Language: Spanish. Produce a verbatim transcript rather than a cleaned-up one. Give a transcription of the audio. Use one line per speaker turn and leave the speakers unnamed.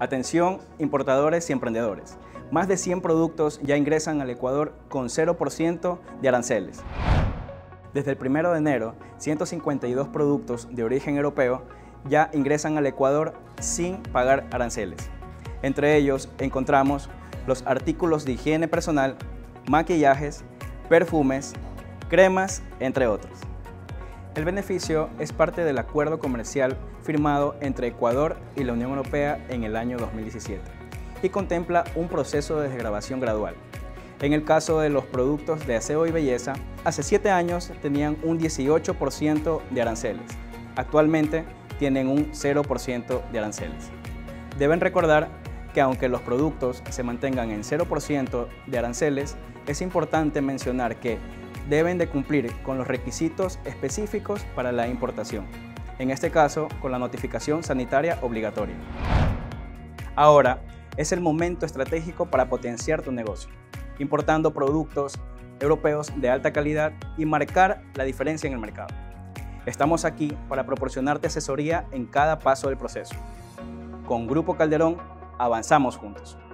Atención, importadores y emprendedores. Más de cien productos ya ingresan al Ecuador con cero por ciento de aranceles. Desde el primero de enero, ciento cincuenta y dos productos de origen europeo ya ingresan al Ecuador sin pagar aranceles. Entre ellos encontramos los artículos de higiene personal, maquillajes, perfumes, cremas, entre otros. El beneficio es parte del acuerdo comercial firmado entre Ecuador y la Unión Europea en el año dos mil diecisiete y contempla un proceso de desgravación gradual. En el caso de los productos de aseo y belleza, hace siete años tenían un dieciocho por ciento de aranceles. Actualmente tienen un cero por ciento de aranceles. Deben recordar que aunque los productos se mantengan en cero por ciento de aranceles, es importante mencionar que deben de cumplir con los requisitos específicos para la importación, en este caso con la notificación sanitaria obligatoria. Ahora es el momento estratégico para potenciar tu negocio, importando productos europeos de alta calidad y marcar la diferencia en el mercado. Estamos aquí para proporcionarte asesoría en cada paso del proceso. Con Grupo Calderón, avanzamos juntos.